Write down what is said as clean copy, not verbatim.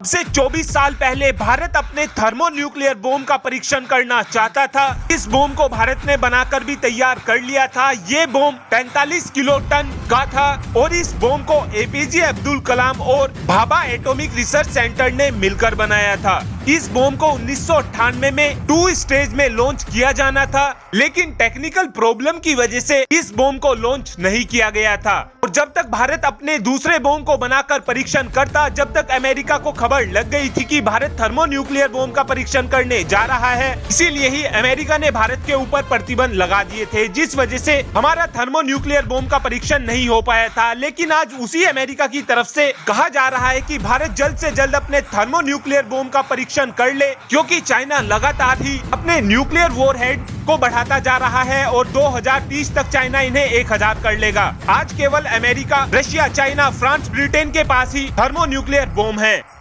से 24 साल पहले भारत अपने थर्मोन्यूक्लियर बम का परीक्षण करना चाहता था। इस बम को भारत ने बनाकर भी तैयार कर लिया था। ये बम 45 किलो टन का था और इस बम को एपीजे अब्दुल कलाम और भाभा एटॉमिक रिसर्च सेंटर ने मिलकर बनाया था। इस बम को 1998 में 2 स्टेज में लॉन्च किया जाना था, लेकिन टेक्निकल प्रॉब्लम की वजह से इस बम को लॉन्च नहीं किया गया था। और जब तक भारत अपने दूसरे बम को बनाकर परीक्षण करता, जब तक अमेरिका को खबर लग गई थी कि भारत थर्मोन्यूक्लियर बम का परीक्षण करने जा रहा है, इसीलिए ही अमेरिका ने भारत के ऊपर प्रतिबंध लगा दिए थे, जिस वजह से हमारा थर्मोन्यूक्लियर बम का परीक्षण नहीं हो पाया था। लेकिन आज उसी अमेरिका की तरफ से कहा जा रहा है कि भारत जल्द से जल्द अपने थर्मोन्यूक्लियर बम का परीक्षण कर ले, क्योंकि चाइना लगातार ही अपने न्यूक्लियर वॉरहेड को बढ़ाता जा रहा है और 2030 तक चाइना इन्हें 1000 कर लेगा। आज केवल America, Russia, China, France, Britain के पास ही थर्मोन्यूक्लियर बम है।